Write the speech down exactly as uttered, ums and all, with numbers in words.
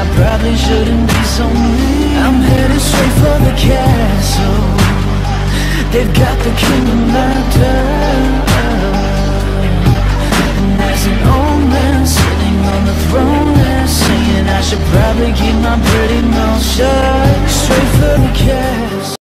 I probably shouldn't be so mean. I'm headed straight for the castle. They've got the kingdom locked up, and there's an old man sitting on the throne there, saying I should probably keep my pretty mouth shut. Straight for the castle.